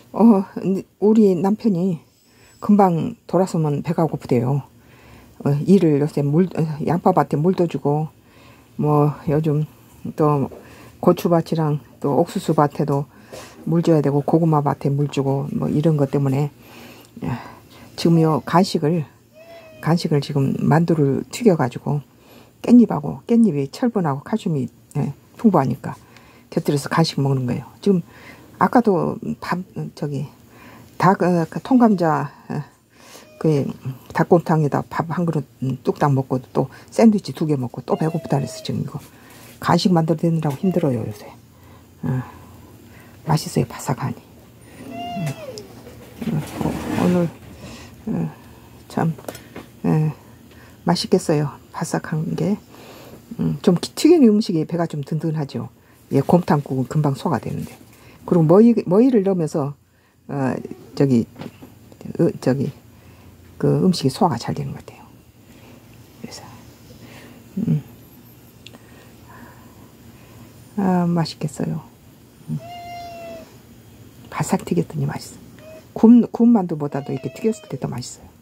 우리 남편이 금방 돌아서면 배가 고프대요. 일을 요새 양파밭에 물도 주고, 뭐 요즘 또 고추밭이랑 또 옥수수밭에도 물 줘야 되고, 고구마 밭에 물 주고, 뭐 이런 것 때문에 지금 요 간식을 지금 만두를 튀겨가지고 깻잎이 철분하고 칼슘이 풍부하니까 곁들여서 간식 먹는 거예요. 지금 아까도 통감자 닭곰탕에다 밥 한 그릇 뚝딱 먹고 또 샌드위치 2개 먹고 또 배고프다 그래서 지금 이거 간식 만들어내느라고 힘들어요 요새. 맛있어요 바삭하니. 오늘 참 맛있겠어요. 바삭한 게. 좀 튀긴 음식이 배가 좀 든든하죠. 예, 곰탕국은 금방 소화가 되는데. 그리고 머위를 넣으면서 그 음식이 소화가 잘 되는 것 같아요. 그래서 맛있겠어요. 바삭 튀겼더니 맛있어. 구운 만두보다도 이렇게 튀겼을 때 더 맛있어요.